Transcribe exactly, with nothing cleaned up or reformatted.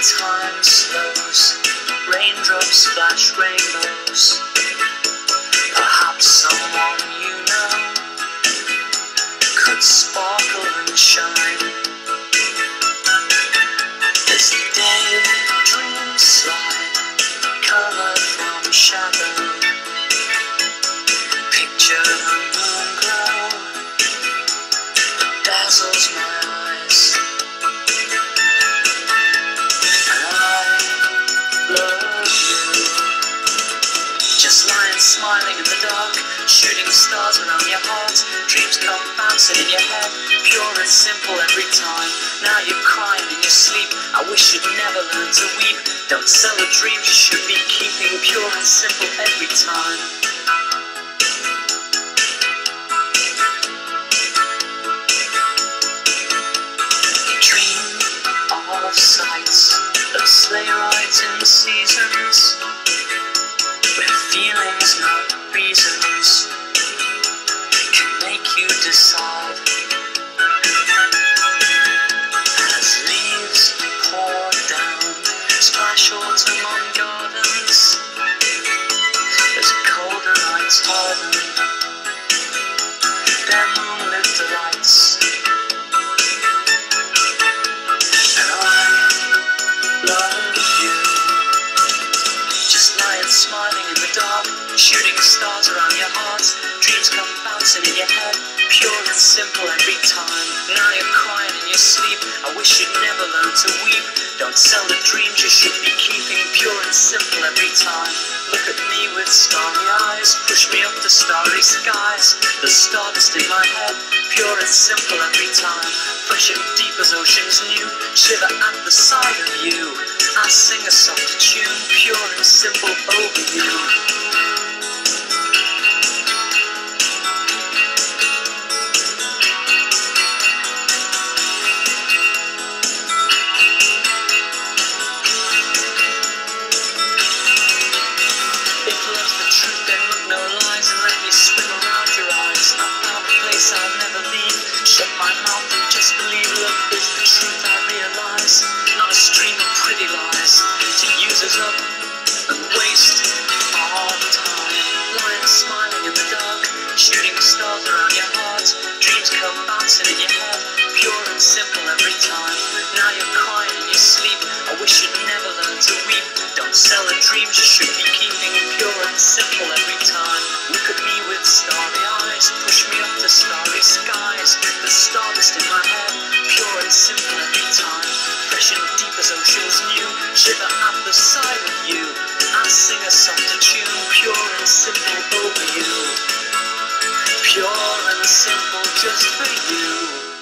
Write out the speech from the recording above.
time slows, raindrops splash rainbows. Perhaps someone you know could sparkle and shine. As the daydreams slide, colour from shadow, picture the moon glow that dazzles my eyes. Just lying smiling in the dark, shooting stars around your heart. Dreams come bouncing in your head, pure and simple every time. Now you're crying in your sleep, I wish you'd never learn to weep. Don't sell the dreams you should be keeping, pure and simple every time. You dream of sights, of sleigh rides in seasons, where feelings, not reasons, can make you decide. As leaves pour down, splash autumn on gardens, as colder nights harden their moonlit delights. And I love you, just lying smiling in the dark, shooting stars around your heart. Dreams come bouncing in your head, pure and simple every time. Now you're crying in your sleep, I wish you'd never learn to weep. Don't sell the dreams you should be keeping, pure and simple every time. Look at me with starry eyes, push me up to starry skies. The stardust in my head, pure and simple every time. Fresh and deep as oceans new, shiver at the sight of you. I sing a soft tune, pure and simple over you. If love's the truth, then look no lies and let me swim around your eyes. I found a place I'll never leave. Shut my mouth and just believe love is the truth I realize. Not a stream of pretty lies to use us up and waste our time. Lying smiling in the dark, shooting stars around your heart. Dreams come bouncing in your head, pure and simple every time. Now you're crying in your sleep, I wish you'd never learn to weep. Don't sell the dreams you should be keeping, pure and simple every time. Look at me with starry eyes, push me up to starry skies. The stardust in my head, pure and simple every time. Fresh and deep as oceans new, shiver at the sight of you. I sing a softer tune, pure and simple over you. Pure and simple just for you.